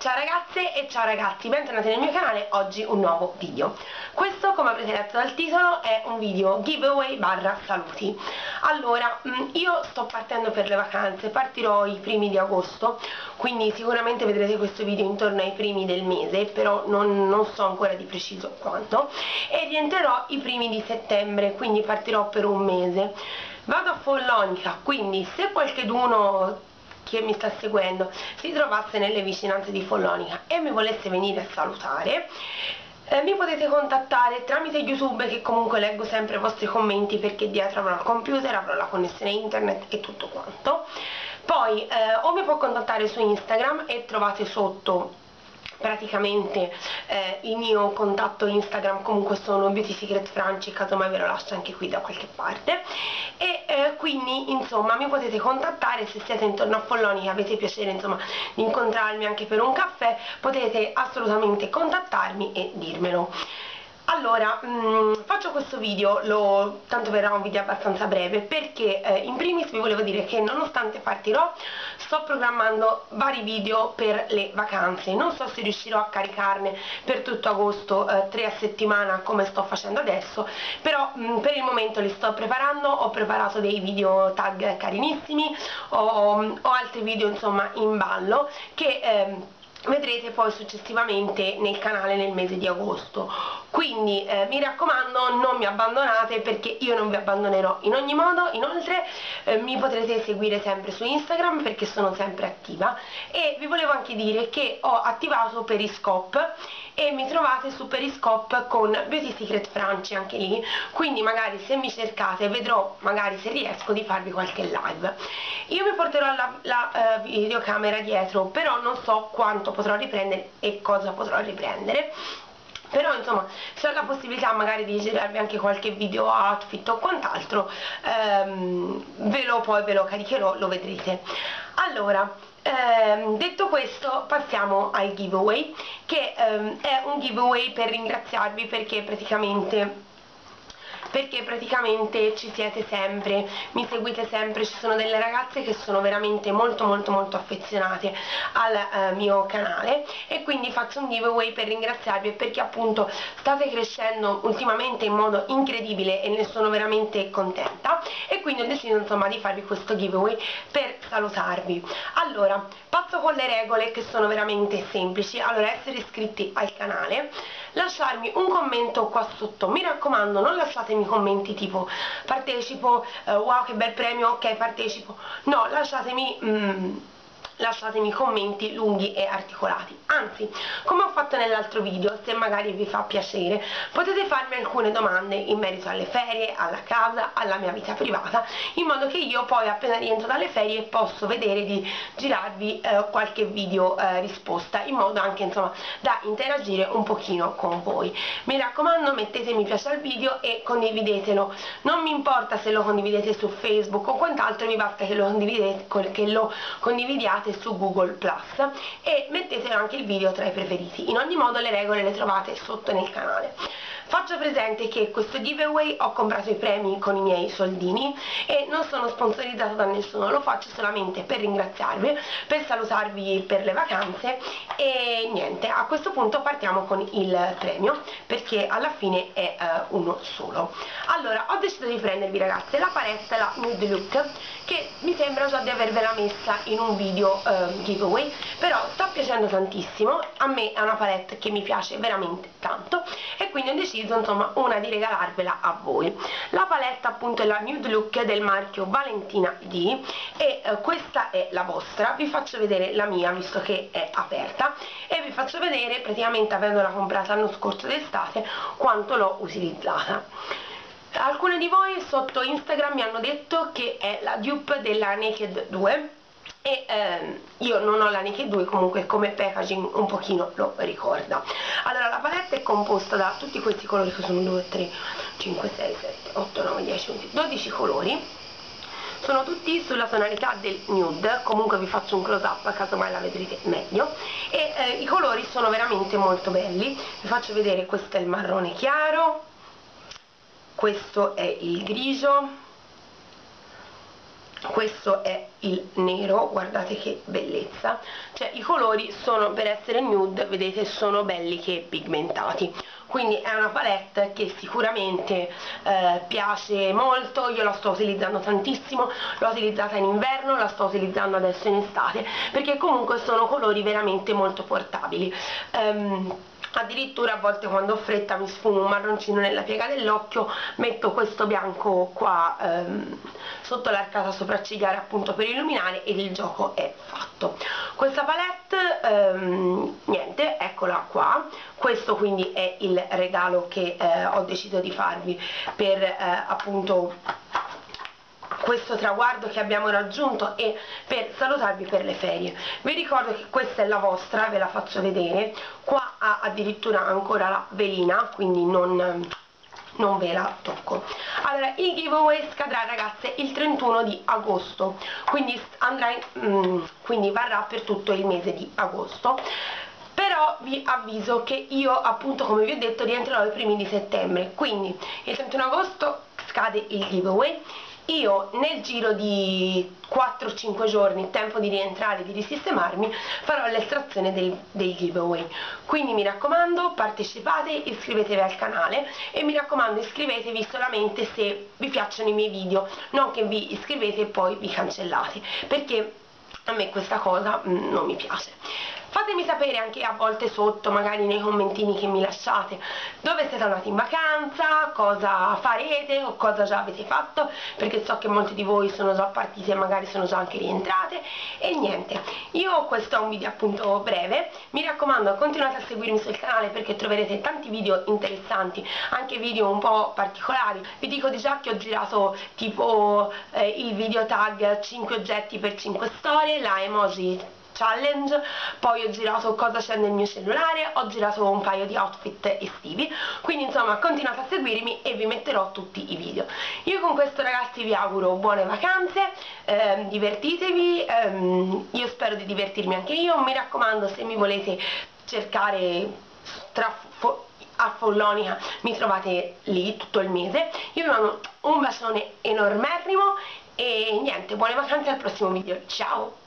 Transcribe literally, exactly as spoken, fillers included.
Ciao ragazze e ciao ragazzi, bentornati nel mio canale. Oggi un nuovo video. Questo, come avrete letto dal titolo, è un video giveaway barra saluti. Allora, io sto partendo per le vacanze, partirò i primi di agosto, quindi sicuramente vedrete questo video intorno ai primi del mese, però non, non so ancora di preciso quando, e rientrerò i primi di settembre, quindi partirò per un mese. Vado a Follonica, quindi se qualcheduno che mi sta seguendo si trovasse nelle vicinanze di Follonica e mi volesse venire a salutare, eh, mi potete contattare tramite YouTube, che comunque leggo sempre i vostri commenti, perché dietro avrò il computer, avrò la connessione internet e tutto quanto. Poi eh, o mi può contattare su Instagram e trovate sotto praticamente eh, il mio contatto Instagram, comunque sono Beauty Secret Franci, casomai ve lo lascio anche qui da qualche parte, e eh, quindi insomma mi potete contattare se siete intorno a Follonica, avete piacere insomma di incontrarmi anche per un caffè, potete assolutamente contattarmi e dirmelo. Allora, mh, faccio questo video, lo, tanto verrà un video abbastanza breve, perché eh, in primis vi volevo dire che nonostante partirò, sto programmando vari video per le vacanze. Non so se riuscirò a caricarne per tutto agosto, eh, tre a settimana come sto facendo adesso, però mh, per il momento li sto preparando. Ho preparato dei video tag carinissimi, ho, ho altri video insomma in ballo che Eh, vedrete poi successivamente nel canale nel mese di agosto, quindi eh, mi raccomando, non mi abbandonate, perché io non vi abbandonerò in ogni modo. Inoltre eh, mi potrete seguire sempre su Instagram, perché sono sempre attiva, e vi volevo anche dire che ho attivato Periscope e mi trovate su Periscope con Beauty Secret Franci anche lì, quindi magari se mi cercate vedrò magari se riesco di farvi qualche live. Io mi porterò la, la uh, videocamera dietro, però non so quanto potrò riprendere e cosa potrò riprendere, però insomma se ho la possibilità magari di girarvi anche qualche video outfit o quant'altro, ehm, ve lo poi ve lo caricherò, lo vedrete. Allora, ehm, detto questo, passiamo al giveaway, che ehm, è un giveaway per ringraziarvi, perché praticamente perché praticamente ci siete sempre, mi seguite sempre, ci sono delle ragazze che sono veramente molto molto molto affezionate al eh, mio canale, e quindi faccio un giveaway per ringraziarvi, perché appunto state crescendo ultimamente in modo incredibile e ne sono veramente contenta, e quindi ho deciso insomma di farvi questo giveaway per salutarvi. Allora, passo con le regole, che sono veramente semplici. Allora, essere iscritti al canale, lasciarmi un commento qua sotto, mi raccomando non lasciatemi commenti tipo partecipo, uh, wow che bel premio, ok partecipo, no, lasciatemi mm, lasciatemi commenti lunghi e articolati. Anzi, come ho fatto nell'altro video, se magari vi fa piacere, potete farmi alcune domande in merito alle ferie, alla casa, alla mia vita privata, in modo che io poi appena rientro dalle ferie posso vedere di girarvi eh, qualche video eh, risposta, in modo anche insomma da interagire un pochino con voi. Mi raccomando, mettete mi piace al video e condividetelo. Non mi importa se lo condividete su Facebook o quant'altro, mi basta che lo condividete, che lo condividiate su Google plus, e mettete anche il video tra i preferiti. In ogni modo le regole le trovate sotto nel canale. Faccio presente che questo giveaway ho comprato i premi con i miei soldini e non sono sponsorizzato da nessuno, lo faccio solamente per ringraziarvi, per salutarvi per le vacanze, e niente, a questo punto partiamo con il premio, perché alla fine è uh, uno solo. Allora, ho deciso di prendervi ragazze la palette, la Nude Look, che mi sembra già di avervela messa in un video uh, giveaway, però sta piacendo tantissimo, a me è una palette che mi piace veramente tanto, e quindi ho deciso insomma una di regalarvela a voi. La palette appunto è la Nude Look del marchio Valentina D, e eh, questa è la vostra. Vi faccio vedere la mia, visto che è aperta, e vi faccio vedere praticamente, avendola comprata l'anno scorso d'estate, quanto l'ho utilizzata. Alcune di voi sotto Instagram mi hanno detto che è la dupe della Naked due, e ehm, io non ho la Naked due, comunque come packaging un pochino lo ricorda. Allora, la palette è composta da tutti questi colori, che sono due, tre, cinque, sei, sette, otto, nove, dieci, undici, dodici colori. Sono tutti sulla tonalità del nude, comunque vi faccio un close up casomai la vedrete meglio, e eh, i colori sono veramente molto belli. Vi faccio vedere, questo è il marrone chiaro, questo è il grigio, questo è il nero, guardate che bellezza, cioè i colori sono, per essere nude, vedete, sono belli che pigmentati, quindi è una palette che sicuramente eh, piace molto. Io la sto utilizzando tantissimo, l'ho utilizzata in inverno, la sto utilizzando adesso in estate, perché comunque sono colori veramente molto portabili. Um, addirittura a volte quando ho fretta mi sfumo un marroncino nella piega dell'occhio, metto questo bianco qua ehm, sotto l'arcata sopraccigliare appunto per illuminare, e il gioco è fatto. Questa palette ehm, niente, eccola qua. Questo quindi è il regalo che eh, ho deciso di farvi per eh, appunto questo traguardo che abbiamo raggiunto e per salutarvi per le ferie. Vi ricordo che questa è la vostra, ve la faccio vedere, qua ha addirittura ancora la velina, quindi non, non ve la tocco. Allora, il giveaway scadrà, ragazze, il trentuno di agosto, quindi andrà in, mm, quindi varrà per tutto il mese di agosto. Però vi avviso che io, appunto, come vi ho detto, rientrerò i primi di settembre, quindi il trentuno agosto scade il giveaway. Io nel giro di quattro cinque giorni, tempo di rientrare, di risistemarmi, farò l'estrazione del, del giveaway. Quindi mi raccomando, partecipate, iscrivetevi al canale, e mi raccomando, iscrivetevi solamente se vi piacciono i miei video, non che vi iscrivete e poi vi cancellate, perché a me questa cosa mh, non mi piace. Fatemi sapere anche a volte sotto, magari nei commentini che mi lasciate, dove siete andati in vacanza, cosa farete o cosa già avete fatto, perché so che molti di voi sono già partiti e magari sono già anche rientrate. E niente, io questo è un video appunto breve, mi raccomando continuate a seguirmi sul canale perché troverete tanti video interessanti, anche video un po' particolari. Vi dico di già che ho girato tipo eh, il video tag cinque oggetti per cinque storie, la emoji challenge, poi ho girato cosa c'è nel mio cellulare, ho girato un paio di outfit estivi, quindi insomma continuate a seguirmi e vi metterò tutti i video. Io con questo, ragazzi, vi auguro buone vacanze, ehm, divertitevi, ehm, io spero di divertirmi anche io. Mi raccomando, se mi volete cercare tra a Follonica mi trovate lì tutto il mese. Io vi mando un bacione enormerrimo e niente, buone vacanze, al prossimo video, ciao!